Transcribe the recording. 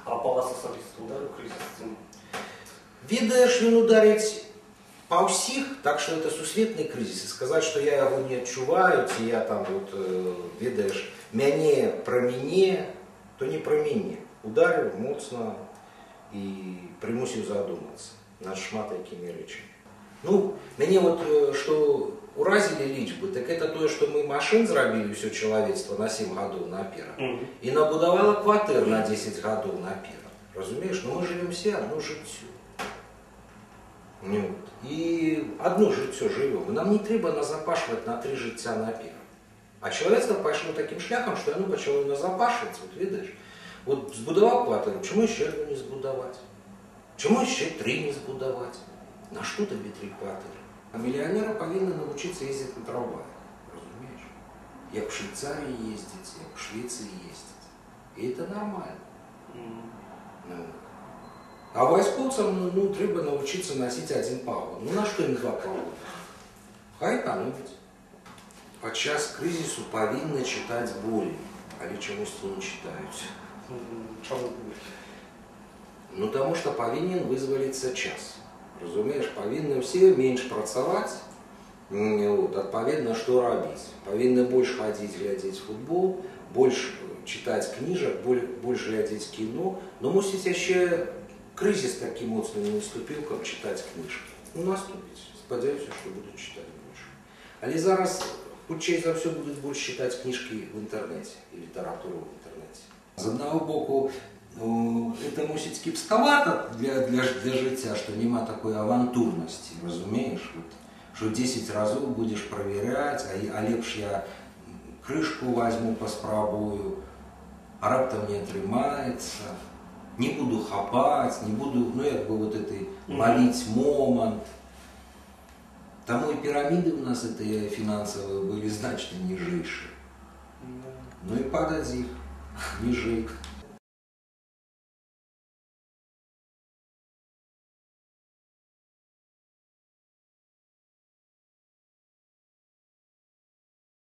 А по вас особисто ударил кризис? Ведаеш, ён ударить па ўсіх, так что это сусветны кризис. И сказать, что я его не адчуваю, ці я там вот, ведаеш, мяне пра мяне, то не пра мяне. Ударил моцна и примусил задуматься над шмат якімі рэчамі. Ну, мяне вот, что уразили лічбы, так это то, что мы машин зрабілі ўсё чалавецтва на 7 гадоў наперад. И набудавала кватэр на 10 гадоў наперад. Разумееш, но мы живем все одно жыццё. И одно жыццё живем. И нам не трэба назапашваць на 3 жыцця наперад. А чалавецтва пайшло таким шляхам, что яно пачало назапашваць, вот ведаеш. Вот збудаваў кватэру, чаму яшчэ одну не збудаваць? Чаму яшчэ 3 не збудаваць? На что тебе 3 кватэры? А миллионеры повинны научиться ездить на трамваях, разумеешь? Як в Швейцарии ездить, як в Швеции ездить. И это нормально. А войсковцам, ну, треба научиться носить 1 павод. Ну, на что им 2 павода? Хай экономить. Падчас кризису повинны читать более, але чамусьці не читают. Ну, потому что повинен вызволиться час. Разумеешь, повинны все меньше працаваць, вот, адпаведна, что рабіць. Повинны больше ходить, глядеть футбол, больше читать книжек, больше глядеть кино, но мусіць яшчэ кризис такі моцны не наступил, как читать книжки. Ну, наступить. Спадзяюся, что будут читать больше. Але зараз, хутчэй за все, будут больше читать книжки в интернете и литературу в интернете. З одного боку, это мусіць кепскавата для жыцця, что нема такой авантурности, разумеешь? Вот, что 10 разов будешь проверять, а лепш я крышку возьму, поспробую, а раптом не отрымается, не буду хапать, не буду, ну, як бы вот этой ловить момент. Тому и пирамиды у нас это финансовые были значно нижейшие. Ну и падать их ниже.